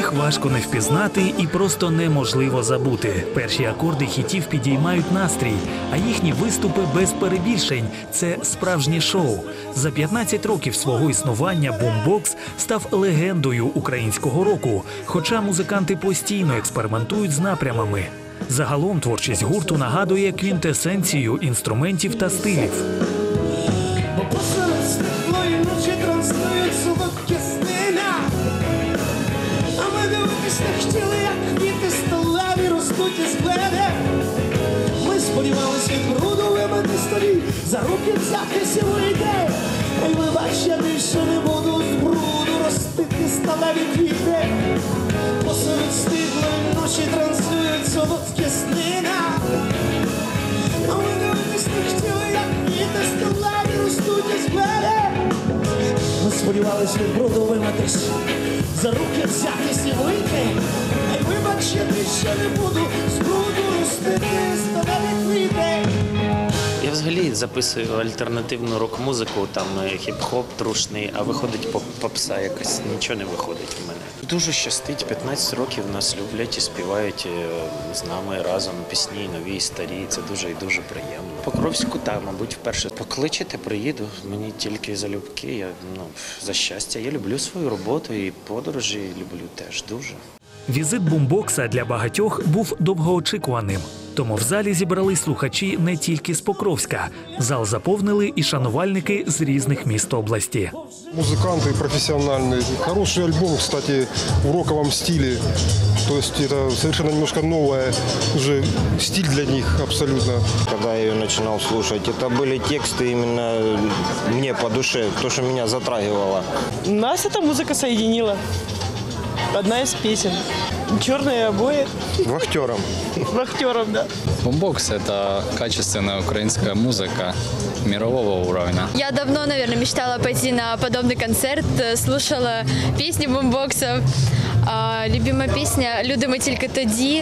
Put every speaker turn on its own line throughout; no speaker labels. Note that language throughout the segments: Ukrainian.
Їх важко не впізнати і просто неможливо забути. Перші акорди хітів підіймають настрій, а їхні виступи без перебільшень – це справжнє шоу. За 15 років свого існування Бумбокс став легендою українського року, хоча музиканти постійно експериментують з напрямами. Загалом творчість гурту нагадує квінтесенцію інструментів та стилів.
Хотіли, як квіти сталеві ростуть із глини. Ми сподівалися від бруду вимити старі, за руки взятися вийти. І вибач, я більше не буду з бруду ростити сталеві квіти. Посеред стиглої ночі транслюють солодкі снина. А ми дивитись не хотіли, як квіти сталеві ростуть із глини. Ми сподівалися від бруду вимитись, за руки взятись і вийти. Ай, вибач, я більше не буду з бруду ростити сталеві квіти.
Я взагалі записую альтернативну рок-музику, там хіп-хоп трушний, а виходить попса якось, нічого не виходить в мене. Дуже щастить, 15 років нас люблять і співають з нами разом пісні, нові і старі, це дуже і дуже приємно. Покровську, так, мабуть, вперше. Покличете, приїду, мені тільки залюбки, я, за щастя. Я люблю свою роботу і подорожі люблю теж дуже.
Візит Бумбокса для багатьох був довгоочікуваним. Тому в залі зібрали слухачі не тільки з Покровська. Зал заповнили і шанувальники з різних міст області.
Музыканты профессиональные. Хороший альбом, кстати, в роковом стиле. То есть это совершенно немножко новый уже стиль для них абсолютно.
Когда я ее начинал слушать, это были тексты именно мне по душе, то, что меня затрагивало.
Нас эта музыка соединила. Одна из песен. «Черные обои».
Вахтером.
Вахтером, да.
Бумбокс – это качественная украинская музыка мирового уровня.
Я давно, наверное, мечтала пойти на подобный концерт, слушала песни Бумбокса. Любимая песня «Люди ми тільки тоді».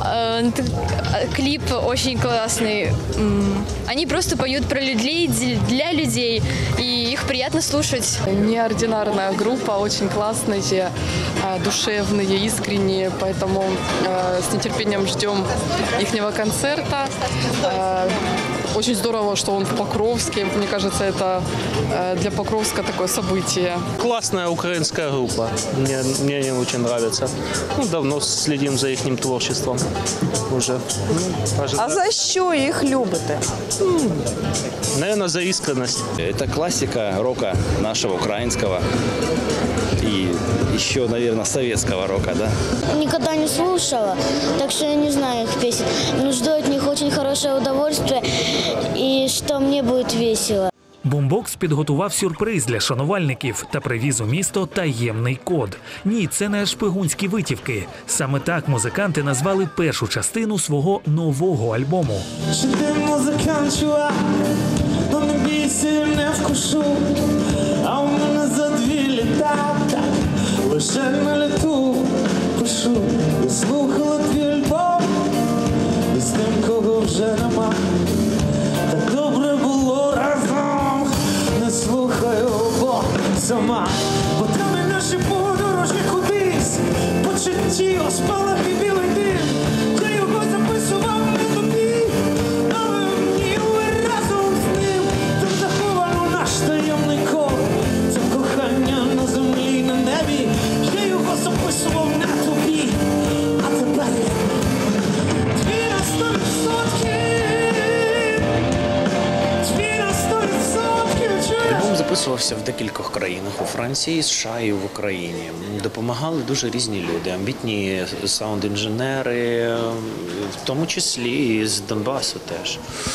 Клип очень классный. Они просто поют про людей, для людей, и их приятно слушать.
Неординарная группа, очень классные, душевные, искренние, поэтому с нетерпением ждем ихнего концерта. Очень здорово, что он в Покровске. Мне кажется, это для Покровска такое событие.
Классная украинская группа. Мне они очень нравятся. Давно следим за их творчеством уже.
А за що їх любите?
Наверное, за искренность.
Это классика рока нашего украинского и еще, наверное, советского рока, да?
Никогда не слушала, так что я не знаю их песен. Но жду от них очень хорошее удовольствие и что мне будет весело.
Бумбокс підготував сюрприз для шанувальників та привіз у місто таємний код. Ні, це не шпигунські витівки. Саме так музиканти назвали першу частину свого нового альбому.
Ти музикант, чувак, но не бійся, не вкушу. А у мене за 2 літа, так, лише на літу пишу. Я слухала твій альбом, з тим, кого вже нема. Так добре було разом, не слухаю, бо сама. Бо там і наші подорожі кудись, почутті оспалах і білий дим. Я його записував не тобі, але мені ви разом з ним. Там заховано наш таємний код, це кохання на землі, на небі. Я його записував не тобі, а тепер твій на 100%.
Альбом записувався в декількох країнах – у Франції, США і в Україні. Допомагали дуже різні люди, амбітні саунд-інженери, в тому числі і з Донбасу теж.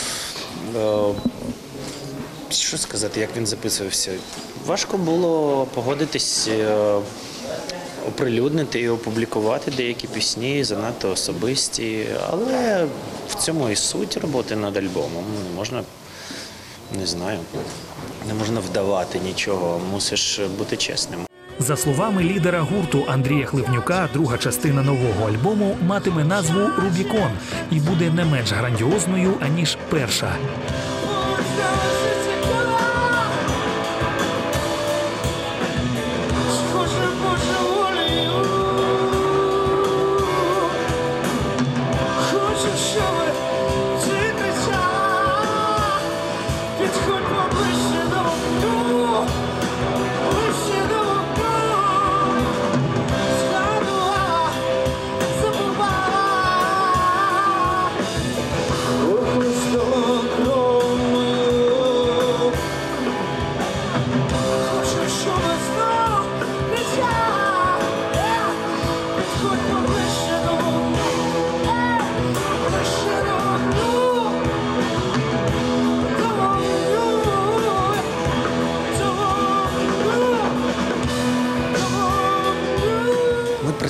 Що сказати, як він записувався? Важко було погодитись, оприлюднити і опублікувати деякі пісні, занадто особисті, але в цьому і суть роботи над альбомом. Можна, не знаю, не можна вдавати нічого, мусиш бути чесним.
За словами лідера гурту Андрія Хливнюка, друга частина нового альбому матиме назву «Рубікон» і буде не менш грандіозною, аніж перша.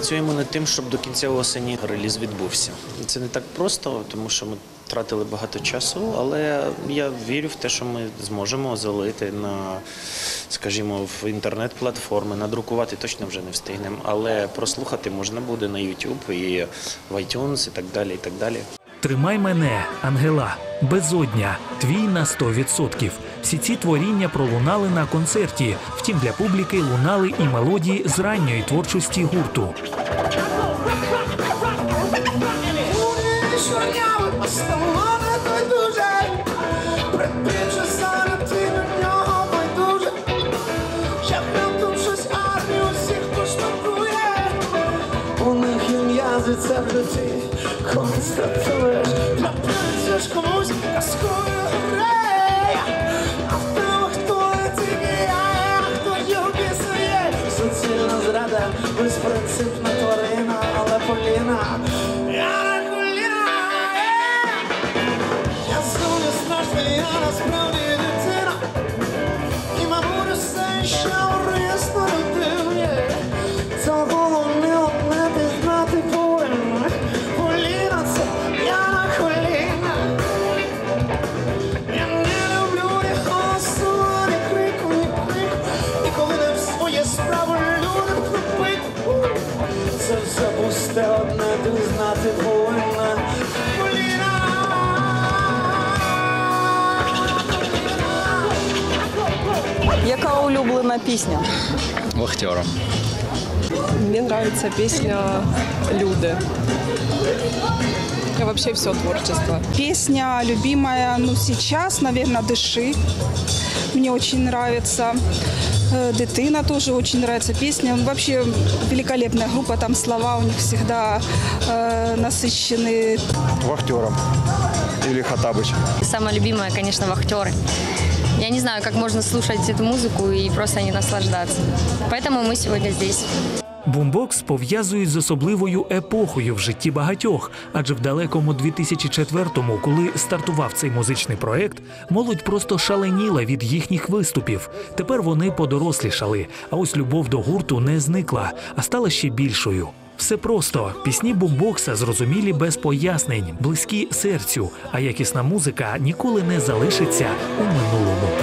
працюємо над тим, щоб до кінця осені реліз відбувся. Це не так просто, тому що ми втратили багато часу, але я вірю в те, що ми зможемо залити на, скажімо, в інтернет-платформи, надрукувати точно вже не встигнемо, але прослухати можна буде на YouTube і в iTunes і так далі, і так далі.
«Тримай мене», «Ангела», «Безодня», «Твій на 100%». Всі ці творіння пролунали на концерті. Втім, для публіки лунали і мелодії з ранньої творчості гурту.
У них є м'язи, це в житті, констатуєш, напишеш комусь казкою греє, а в тебе хто не тільки я, хто любить своє. Суцільна зрада, безпринципна тварина, але Поліна, я на коліна, я зовні страшна, я насправді дитина, і мабуть все ще урисно людині, це головне одне ти знати повинен, Поліна, це я на коліна, я не люблю ні голосу, ні крику, і коли не в своє справу людям купить, це все пусте одне ти знати повинна, Поліна.
Яка улюблена пісня?
Вахтером.
Мне нравится песня «Люды». И вообще все творчество.
Песня любимая, сейчас, наверное, «Дыши». Мне очень нравится. «Дитина» тоже очень нравится песня. Вообще великолепная группа, там слова у них всегда насыщенные.
Вахтером или Хаттабыч.
Самая любимая, конечно, «Вахтеры». Я не знаю, как можно слушать эту музыку и просто не наслаждаться. Поэтому мы сегодня здесь.
Бумбокс пов'язують з особливою епохою в житті багатьох, адже в далекому 2004-му, коли стартував цей музичний проект, молодь просто шаленіла від їхніх виступів. Тепер вони подорослішали, а ось любов до гурту не зникла, а стала ще більшою. Все просто. Пісні Бумбокса зрозумілі без пояснень, близькі серцю, а якісна музика ніколи не залишиться у минулому.